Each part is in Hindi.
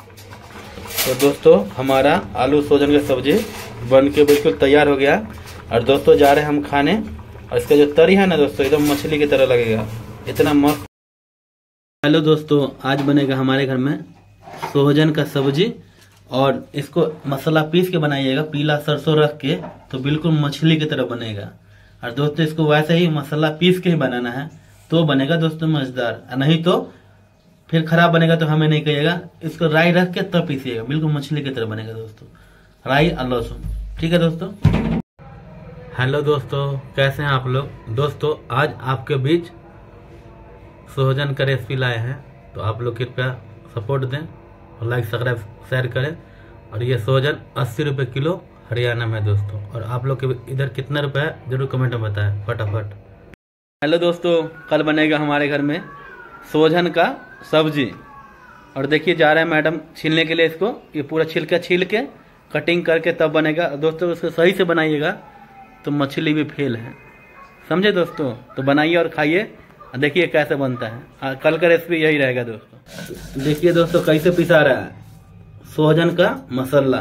तो दोस्तों हमारा आलू सोजन का सब्जी बन के बिल्कुल तैयार हो गया। और दोस्तों जा रहे हैं हम खाने। और इसका जो तरी है ना दोस्तों एकदम मछली की तरह लगेगा, इतना मस्त। हेलो दोस्तों, आज बनेगा हमारे घर में सोहजन का सब्जी। और इसको मसाला पीस के बनाइएगा, पीला सरसों रख के, तो बिल्कुल मछली की तरह बनेगा। और दोस्तों इसको वैसे ही मसाला पीस के ही बनाना है तो बनेगा दोस्तों मजेदार, नहीं तो फिर खराब बनेगा तो हमें नहीं कहिएगा। इसको राई रख के तब पीसिएगा, बिल्कुल मछली की तरह बनेगा दोस्तों, राई और लहसुन। ठीक है दोस्तों। हेलो दोस्तों, कैसे हैं आप लोग। दोस्तों आज आपके बीच सोहजन का रेसिपी लाए हैं, तो आप लोग कृपया सपोर्ट दें और लाइक सब्सक्राइब शेयर करें। और ये सोहजन 80 रुपये किलो हरियाणा में दोस्तों। और आप लोग के इधर कितना रुपये है जरूर कमेंट में बताएं फटाफट। हेलो दोस्तों, कल बनेगा हमारे घर में सोहजन का सब्जी। और देखिए जा रहे हैं मैडम छीलने के लिए इसको, ये पूरा छिलका छील के कटिंग करके तब बनेगा दोस्तों। उसको सही से बनाइएगा तो मछली भी फेल है, समझे दोस्तों। तो बनाइए और खाइए, देखिए कैसे बनता है। कल का रेसिपी यही रहेगा दोस्तों। देखिए दोस्तों कैसे पिसा रहा है सोहजन का मसाला,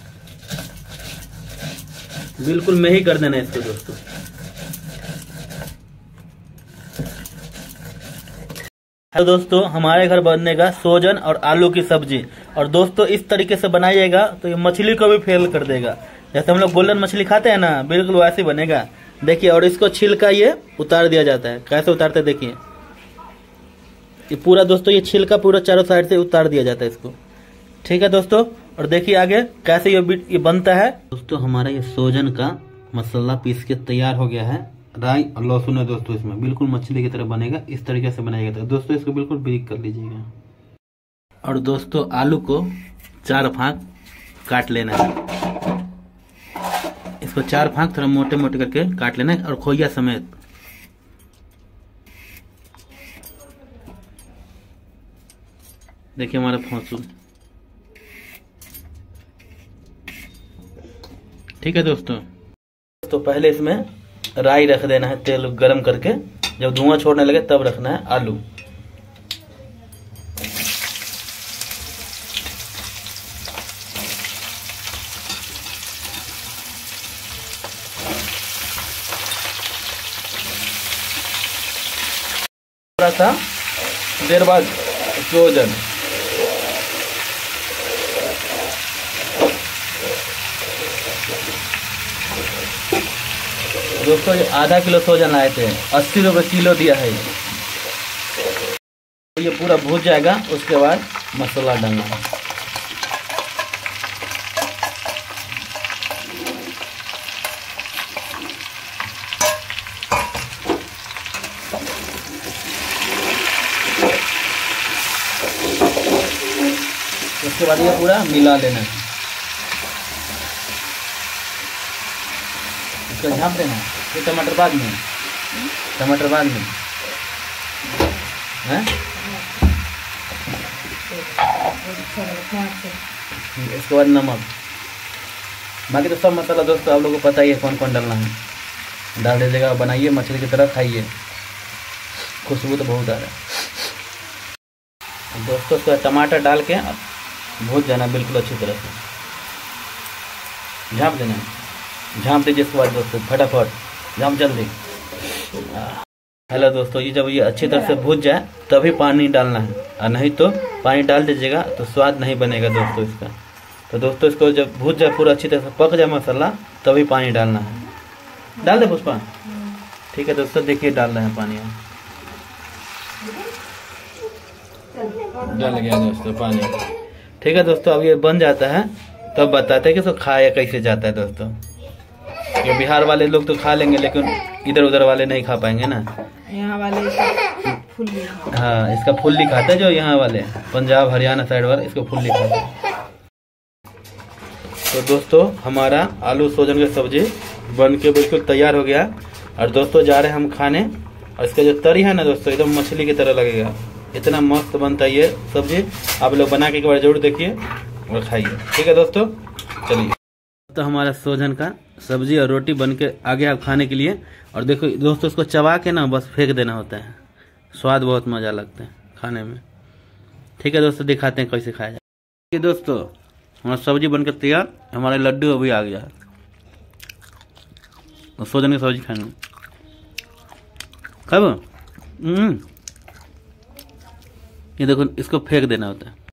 बिल्कुल में ही कर देना इसको दोस्तों। हेलो दोस्तों, हमारे घर बनेगा सोहजन और आलू की सब्जी। और दोस्तों इस तरीके से बनाइएगा तो ये मछली को भी फेल कर देगा। जैसे हम लोग गोल्डन मछली खाते हैं ना, बिल्कुल वैसे बनेगा। देखिए, और इसको छिलका ये उतार दिया जाता है। कैसे उतारते हैं देखिए, ये पूरा दोस्तों ये छिलका पूरा चारों साइड से उतार दिया जाता है इसको। ठीक है दोस्तों। और देखिए आगे कैसे ये बनता है दोस्तों। हमारा ये सोहजन का मसाला पीस के तैयार हो गया है। राई और लहसुन है दोस्तों इसमें, बिल्कुल मछली की तरह बनेगा। इस तरीके से बनाएगा तो दोस्तों इसको बिल्कुल ब्रेक कर लीजिएगा। और दोस्तों आलू को 4 फाँक काट लेना है। इसको 4 फाँक थोड़ा मोटे मोटे करके काट लेना है, और खोइया समेत। देखिए हमारा फौसू। ठीक है दोस्तों। तो पहले इसमें राई रख देना है, तेल गरम करके। जब धुआं छोड़ने लगे तब रखना है आलू। थोड़ा सा देर बाद सोहजन। दोस्तों ये आधा किलो सोहजन लाए थे, 80 रुपये किलो दिया है। ये पूरा भून जाएगा, उसके बाद मसाला डालना है। उसके बाद ये पूरा मिला लेना है, इसको झाँप देना है। ये टमाटर बाद में, टमाटर बाद में है। इसके बाद नमक। बाकी तो सब मसाला दोस्तों आप लोगों को पता ही है कौन कौन डालना है, डाल दीजिएगा। बनाइए मछली की तरह खाइए, खुशबू तो बहुत आ रहा है दोस्तों। उसको टमाटर डाल के भून जाना बिल्कुल अच्छी तरह से, झाँप देना है। झाँप दीजिए इसके बाद दोस्तों, फटाफट झाँप जल्दी। हेलो दोस्तों, ये जब ये अच्छी तरह से भून जाए तभी पानी डालना है, और नहीं तो पानी डाल दीजिएगा तो स्वाद नहीं बनेगा दोस्तों इसका। तो दोस्तों इसको जब भून जाए पूरा अच्छी तरह से पक जाए मसाला, तभी पानी डालना है। डाल दे पुष्पा। ठीक है दोस्तों, देखिए डाल रहे हैं पानी, डाल गया दोस्तों पानी। ठीक है दोस्तों, अब ये बन जाता है तब बताते हैं कि इसको खाया कैसे जाता है दोस्तों। ये बिहार वाले लोग तो खा लेंगे, लेकिन इधर उधर वाले नहीं खा पाएंगे ना। यहाँ वाले फुल्ली, हाँ इसका फुल्ली खाते हैं। जो यहाँ वाले पंजाब हरियाणा साइड वाले इसको फुल्ली खाते हैं। तो दोस्तों हमारा आलू सोहजन का सब्जी बन के बिल्कुल तैयार हो गया। और दोस्तों जा रहे हैं हम खाने। और इसका जो तरी है ना दोस्तों एकदम मछली की तरह लगेगा, इतना मस्त बनता है ये सब्जी। आप लोग बना के एक बार जरूर देखिए और खाइए। ठीक है दोस्तों, चलिए। तो हमारा सोहजन का सब्जी और रोटी बन के आ गया खाने के लिए। और देखो दोस्तों इसको चबा के ना बस फेंक देना होता है, स्वाद बहुत मज़ा लगता है खाने में। ठीक है दोस्तों, दिखाते हैं कैसे खाया जाए। ये दोस्तों हमारा सब्जी बनकर तैयार, हमारे लड्डू अभी आ गया तो सोजन की सब्जी खाने कब ये देखो इसको फेंक देना होता है।